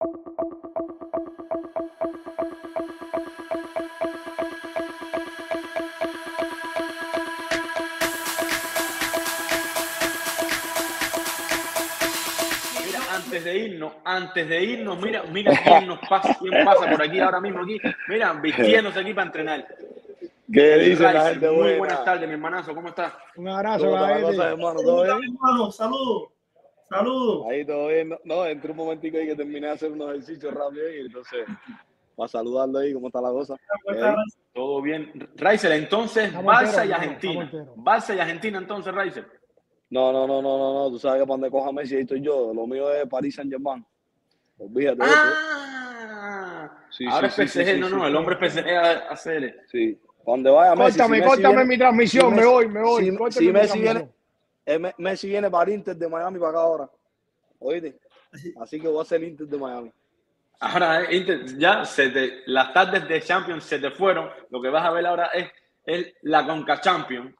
Antes de irnos, mira quién pasa por aquí ahora mismo aquí. Mira, vistiéndose aquí para entrenar. ¿Qué dice la gente muy buena? Buenas tardes, mi hermanazo, ¿cómo estás? Un abrazo, hermano, ¿todo bien? Hermano, saludos. Ahí todo bien. No, entré un momentico ahí que terminé de hacer unos ejercicios rápido y entonces, para saludarlo ahí, ¿cómo está la cosa? Todo bien. Raizel, entonces, Barça y Argentina. Barça y Argentina, entonces, Raizel. No, tú sabes que para donde coja Messi ahí estoy yo. Lo mío es Paris Saint-Germain. Olvídate de eso. Sí, ahora es PSG, no, el hombre es PSG a hacer. Sí, cuando vaya Messi. Córtame mi transmisión, me voy. Si Messi viene para el Inter de Miami para acá ahora. Oíste, así que voy a hacer el Inter de Miami. Ahora, Inter, ya las tardes de Champions se te fueron. Lo que vas a ver ahora es la Conca Champions.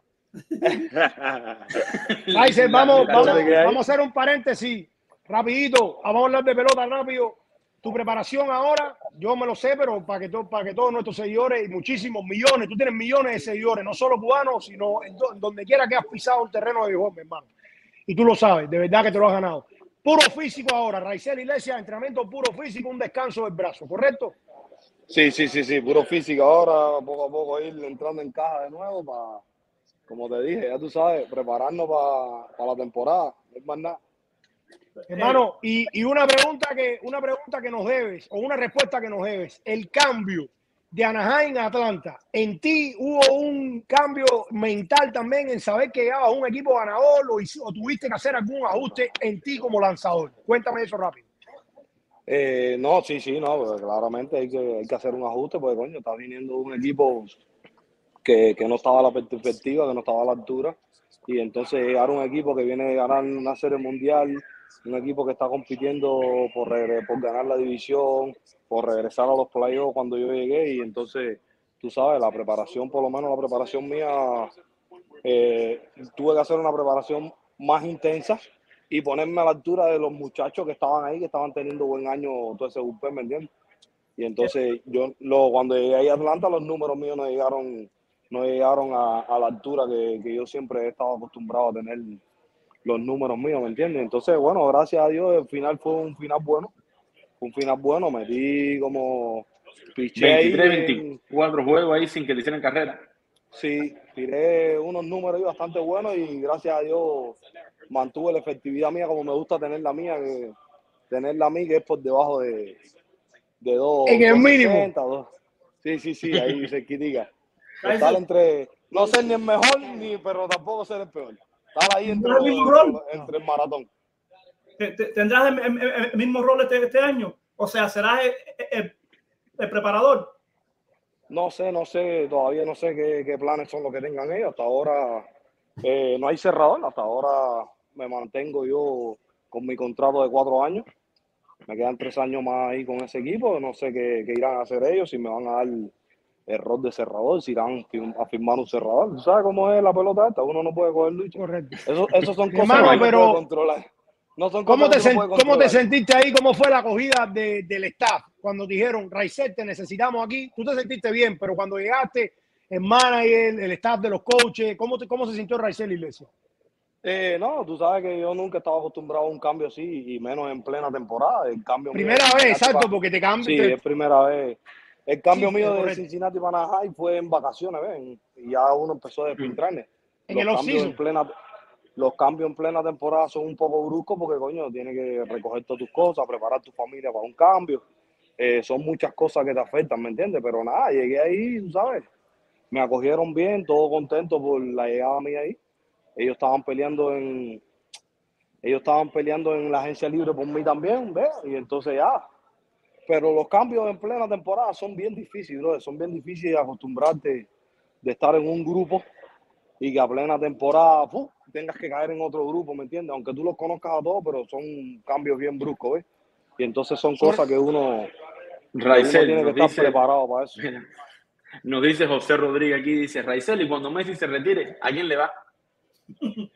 Vamos a hacer un paréntesis rapidito. Vamos a hablar de pelota rápido. Tu preparación ahora, yo me lo sé, pero para que todos nuestros seguidores, y muchísimos millones, tú tienes millones de seguidores, no solo cubanos, sino en donde quiera que has pisado un terreno de béisbol, mi hermano. Y tú lo sabes, de verdad que te lo has ganado. Puro físico ahora, Raizel Iglesias, entrenamiento puro físico, un descanso del brazo, ¿correcto? Sí, puro físico ahora, poco a poco ir entrando en caja de nuevo para, como te dije, ya tú sabes, prepararnos para la temporada, no es más nada. Hermano, y una pregunta que nos debes, o una respuesta que nos debes, el cambio de Anaheim a Atlanta, ¿en ti hubo un cambio mental también en saber que llegabas a un equipo ganador o tuviste que hacer algún ajuste en ti como lanzador? Cuéntame eso rápido. No, pues claramente hay que hacer un ajuste, porque coño, está viniendo un equipo que no estaba a la perspectiva, que no estaba a la altura, y entonces llegar un equipo que viene a ganar una serie mundial, un equipo que está compitiendo por ganar la división, por regresar a los playoffs cuando yo llegué, y entonces, tú sabes, la preparación, por lo menos la preparación mía, tuve que hacer una preparación más intensa y ponerme a la altura de los muchachos que estaban ahí, que estaban teniendo buen año todo ese bullpen, ¿me entiendes? Y entonces cuando llegué ahí a Atlanta, los números míos no llegaron a la altura que yo siempre he estado acostumbrado a tener los números míos, ¿me entiendes? Entonces, bueno, gracias a Dios, el final fue un final bueno. Metí como piché 23, 24 juegos ahí sin que le hicieran carrera. Sí, tiré unos números ahí bastante buenos y gracias a Dios mantuve la efectividad mía como me gusta tener la mía, que es por debajo de 2. En el mínimo. 2. Sí, ahí se critica. Estar entre, no ser ni el mejor, pero tampoco ser el peor. Estar ahí entre el maratón. ¿Tendrás el mismo rol este año? O sea, ¿serás el preparador? No sé, todavía no sé qué planes son los que tengan ellos. Hasta ahora no hay cerrador, hasta ahora me mantengo yo con mi contrato de 4 años. Me quedan 3 años más ahí con ese equipo, no sé qué irán a hacer ellos, si me van a dar el rol de cerrador, si irán a firmar un cerrador. ¿Tú sabes cómo es la pelota esta? Uno no puede coger lucha. Correcto. Eso son cosas que no puede controlar. No son ¿Cómo cosas te sentiste ahí? ¿Cómo fue la acogida del staff? Cuando dijeron, Raizel, te necesitamos aquí. Tú te sentiste bien, pero cuando llegaste, el manager, el staff de los coaches, ¿cómo se sintió Raizel Iglesias? No, tú sabes que yo nunca estaba acostumbrado a un cambio así, y menos en plena temporada. El cambio primera vez, exacto, porque te cambian. Sí, es primera vez. El cambio mío de Cincinnati para Anaheim fue en vacaciones, ¿ven? Y ya uno empezó a despintarme. Los cambios en plena temporada son un poco bruscos porque, coño, tienes que recoger todas tus cosas, preparar tu familia para un cambio. Son muchas cosas que te afectan, ¿me entiendes? Pero nada, llegué ahí, tú sabes, me acogieron bien, todo contento por la llegada mía ahí. Ellos estaban peleando en la agencia libre por mí también, ¿ves? Y entonces ya. Pero los cambios en plena temporada son bien difíciles, bro. Son bien difíciles acostumbrarte de estar en un grupo y que a plena temporada tengas que caer en otro grupo, ¿me entiendes? Aunque tú los conozcas a todos, pero son cambios bien bruscos, ¿ves? Y entonces son cosas que uno tiene que estar preparado para eso. Nos dice José Rodríguez aquí, dice Raizel, y cuando Messi se retire, ¿a quién le va?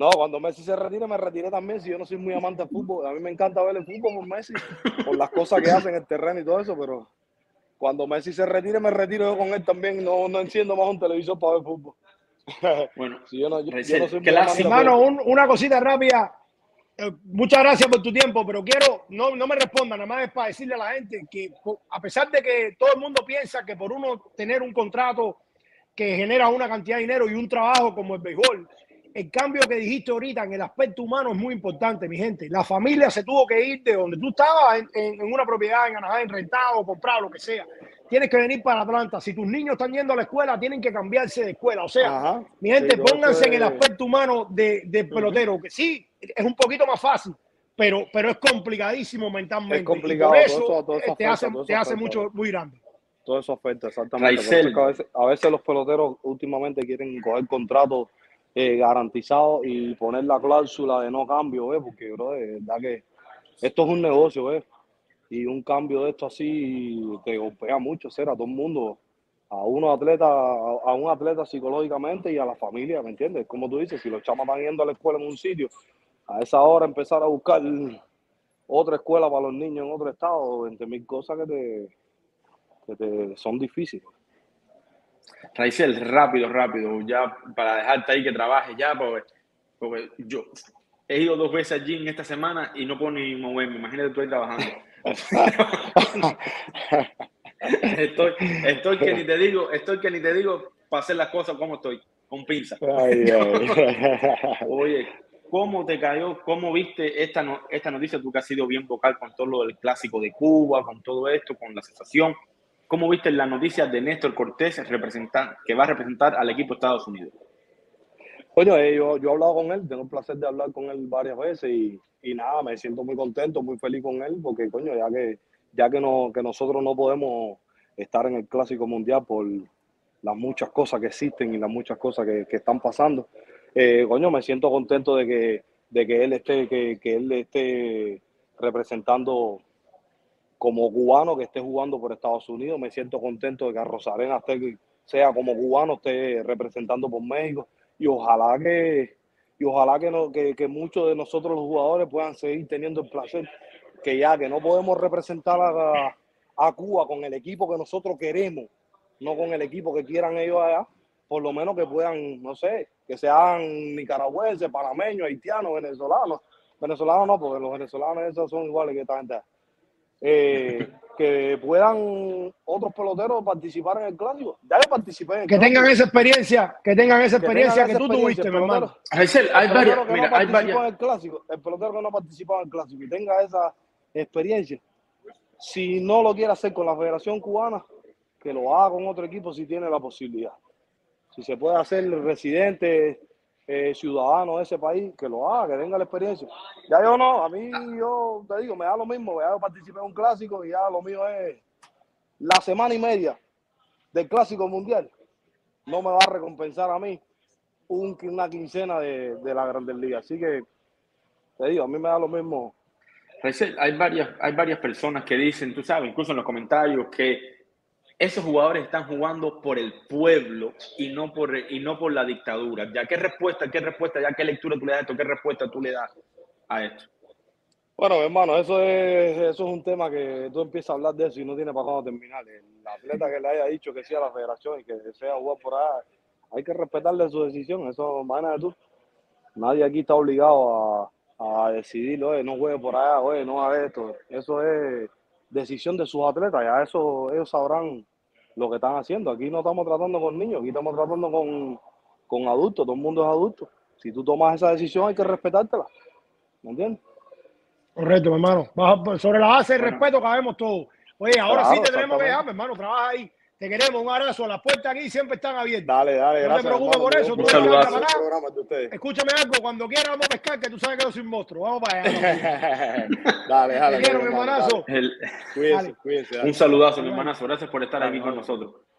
No, cuando Messi se retire, me retiré también. Si yo no soy muy amante del fútbol, a mí me encanta ver el fútbol por Messi, por las cosas que hace en el terreno y todo eso, pero cuando Messi se retire, me retiro yo con él también. No enciendo más un televisor para ver fútbol. Bueno, si yo no soy muy clásico. Hermano, una cosita rápida. Muchas gracias por tu tiempo, pero quiero, no me responda, nada más es para decirle a la gente que a pesar de que todo el mundo piensa que por uno tener un contrato que genera una cantidad de dinero y un trabajo como el béisbol, el cambio que dijiste ahorita en el aspecto humano es muy importante, mi gente. La familia se tuvo que ir de donde tú estabas, en una propiedad en Anaheim, rentado, comprado, lo que sea. Tienes que venir para Atlanta. Si tus niños están yendo a la escuela, tienen que cambiarse de escuela. O sea, mi gente, sí, pónganse en el aspecto humano de pelotero, que sí, es un poquito más fácil, pero es complicadísimo mentalmente. Es complicado. Y por eso todo eso te hace mucho, muy grande. Todo eso afecta, exactamente. Por eso es que a veces los peloteros últimamente quieren coger contratos garantizados y poner la cláusula de no cambio, porque, bro, de verdad que esto es un negocio, y un cambio de esto así te golpea mucho, a todo el mundo, a un atleta psicológicamente y a la familia, ¿me entiendes? Como tú dices, si los chamas van yendo a la escuela en un sitio, a esa hora empezar a buscar otra escuela para los niños en otro estado, 20.000 cosas que te son difíciles. Raisel, rápido, ya para dejarte ahí que trabajes ya, porque yo he ido 2 veces al gym esta semana y no puedo ni moverme, imagínate tú ahí trabajando. estoy que ni te digo para hacer las cosas como estoy, con pinza. Oye, ¿cómo te cayó? ¿Cómo viste esta noticia? Tú que has sido bien vocal con todo lo del clásico de Cuba, con todo esto, con la sensación. ¿Cómo viste la noticia de Néstor Cortés que va a representar al equipo de Estados Unidos? Coño, yo he hablado con él, tengo el placer de hablar con él varias veces y nada, me siento muy contento, muy feliz con él, porque coño, ya que nosotros no podemos estar en el Clásico Mundial por las muchas cosas que existen y las muchas cosas que están pasando, coño, me siento contento de que él esté representando como cubano, que esté jugando por Estados Unidos. Me siento contento de que Arozarena sea como cubano, esté representando por México. Y ojalá que muchos de nosotros los jugadores puedan seguir teniendo el placer, que ya que no podemos representar a Cuba con el equipo que nosotros queremos, no con el equipo que quieran ellos allá, por lo menos que puedan, no sé, que sean nicaragüenses, panameños, haitianos, venezolanos. Venezolanos no, porque los venezolanos esos son iguales que esta gente. Que puedan otros peloteros participar en el clásico. Ya yo participé en el clásico. Tengan esa experiencia que tú tuviste, mi hermano. Hay varias. El pelotero que no participó en el clásico y tenga esa experiencia, si no lo quiere hacer con la Federación Cubana, que lo haga con otro equipo si tiene la posibilidad. Si se puede hacer residente, ciudadano de ese país, que lo haga, que tenga la experiencia. Ya yo no, yo te digo, me da lo mismo, ya yo participé en un clásico y ya lo mío es la semana y media del Clásico Mundial. No me va a recompensar a mí una quincena de la Grandes Ligas. Así que te digo, a mí me da lo mismo. Hay varias personas que dicen, tú sabes, incluso en los comentarios, que esos jugadores están jugando por el pueblo y no por la dictadura. ¿Ya qué respuesta, ya qué lectura tú le das a esto? ¿Qué respuesta tú le das a esto? Bueno, hermano, eso es un tema que tú empiezas a hablar de eso y no tiene para cuándo terminar. El atleta que le haya dicho que sea la federación y que desea jugar por allá, hay que respetarle su decisión. Eso, imagínate tú. Nadie aquí está obligado a decidir, oye, no juegue por allá, oye, no haga esto. Eso es decisión de sus atletas. Ya eso ellos sabrán lo que están haciendo. Aquí no estamos tratando con niños, aquí estamos tratando con adultos. Todo el mundo es adulto. Si tú tomas esa decisión, hay que respetártela. ¿Me entiendes? Correcto, mi hermano. Sobre la base del respeto cabemos todos. Oye, ahora claro, sí te tenemos que dejar, mi hermano. Trabaja ahí. Te queremos, un abrazo. Las puertas aquí siempre están abiertas. Dale, gracias. No te preocupes por eso. Un saludazo. Escúchame algo. Cuando quieras vamos a pescar, que tú sabes que yo soy un monstruo. Vamos para allá. Dale. Te quiero, mi hermanazo. Cuídense. Un saludazo, mi hermanazo. Gracias por estar aquí con nosotros.